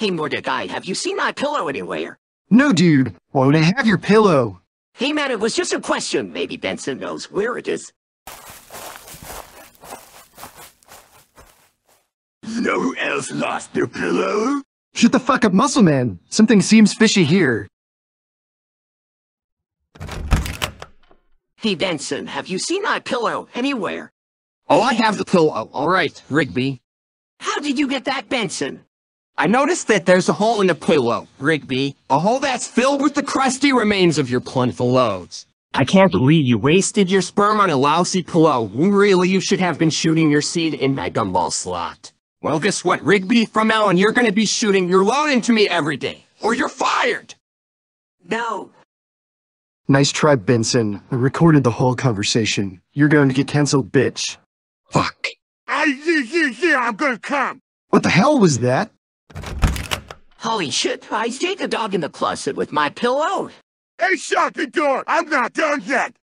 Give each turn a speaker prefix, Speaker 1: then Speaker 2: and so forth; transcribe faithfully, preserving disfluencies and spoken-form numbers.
Speaker 1: Hey Mordecai, have you seen my pillow anywhere?
Speaker 2: No, dude. Why would I have your pillow?
Speaker 1: Hey man, it was just a question. Maybe Benson knows where it is.
Speaker 3: No who else lost their pillow?
Speaker 2: Shut the fuck up, muscle man. Something seems fishy here.
Speaker 1: Hey Benson, have you seen my pillow anywhere?
Speaker 4: Oh, I have the pillow. All right, Rigby.
Speaker 1: How did you get that, Benson?
Speaker 4: I noticed that there's a hole in the pillow, Rigby. A hole that's filled with the crusty remains of your plentiful loads. I can't believe you wasted your sperm on a lousy pillow. Really, you should have been shooting your seed in my gumball slot. Well, guess what, Rigby? From now on, you're going to be shooting your load into me every day, or you're fired!
Speaker 1: No.
Speaker 2: Nice try, Benson. I recorded the whole conversation. You're going to get canceled, bitch.
Speaker 4: Fuck.
Speaker 3: I, yeah, yeah, yeah, I'm gonna come.
Speaker 2: What the hell was that?
Speaker 1: Holy shit, I stayed the dog in the closet with my pillow.
Speaker 3: Hey, shut the door! I'm not done yet!